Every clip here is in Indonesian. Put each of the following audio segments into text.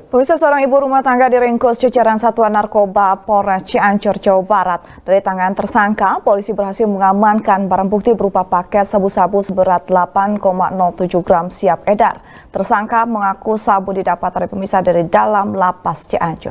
Pemirsa, seorang ibu rumah tangga diringkus jajaran Satuan Narkoba Polres Cianjur, Jawa Barat. Dari tangan tersangka, polisi berhasil mengamankan barang bukti berupa paket sabu-sabu seberat 8,07 gram siap edar. Tersangka mengaku sabu didapat dari pemisah dari dalam lapas Cianjur.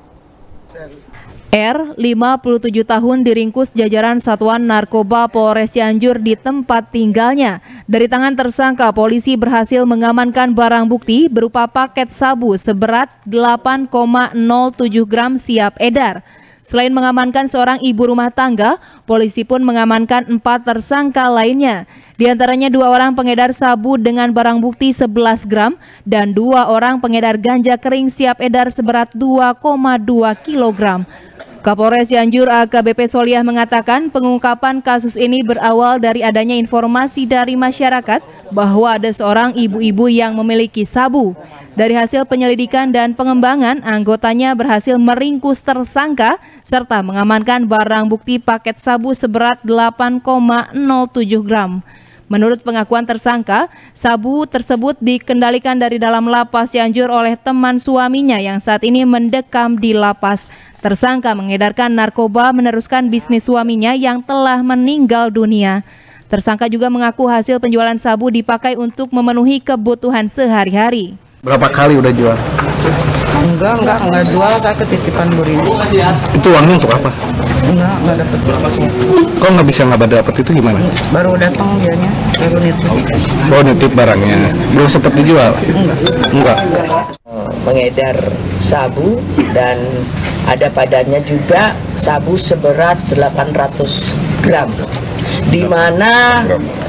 R, 57 tahun, diringkus jajaran Satuan Narkoba Polres Cianjur di tempat tinggalnya. Dari tangan tersangka, polisi berhasil mengamankan barang bukti berupa paket sabu seberat 8,07 gram siap edar. Selain mengamankan seorang ibu rumah tangga, polisi pun mengamankan 4 tersangka lainnya. Di antaranya 2 orang pengedar sabu dengan barang bukti 11 gram dan 2 orang pengedar ganja kering siap edar seberat 2,2 kilogram. Kapolres Cianjur AKBP Soliah mengatakan pengungkapan kasus ini berawal dari adanya informasi dari masyarakat bahwa ada seorang ibu-ibu yang memiliki sabu. Dari hasil penyelidikan dan pengembangan, anggotanya berhasil meringkus tersangka serta mengamankan barang bukti paket sabu seberat 8,07 gram. Menurut pengakuan tersangka, sabu tersebut dikendalikan dari dalam lapas Cianjur oleh teman suaminya yang saat ini mendekam di lapas. Tersangka mengedarkan narkoba meneruskan bisnis suaminya yang telah meninggal dunia. Tersangka juga mengaku hasil penjualan sabu dipakai untuk memenuhi kebutuhan sehari-hari. Berapa kali udah jual? Enggak jual, saya ketitipan Bu Rini. Itu uangnya untuk apa? Enggak dapat. Kok nggak dapet itu gimana? Baru datang dianya, baru nitip. Oh, nitip barangnya. Belum sempat dijual? Enggak. Mengedar sabu dan ada padanya juga sabu seberat 800 gram. Di mana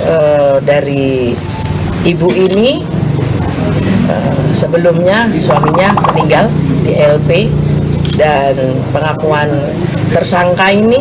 dari ibu ini sebelumnya suaminya meninggal di LP, dan pengakuan tersangka ini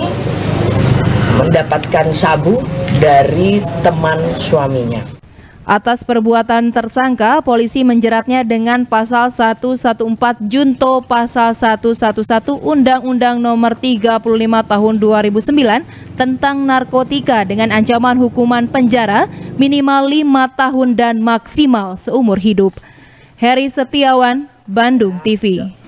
mendapatkan sabu dari teman suaminya. Atas perbuatan tersangka, polisi menjeratnya dengan pasal 114 Junto pasal 111 Undang-Undang Nomor 35 Tahun 2009 tentang narkotika dengan ancaman hukuman penjara minimal 5 tahun dan maksimal seumur hidup. Heri Setiawan, Bandung TV.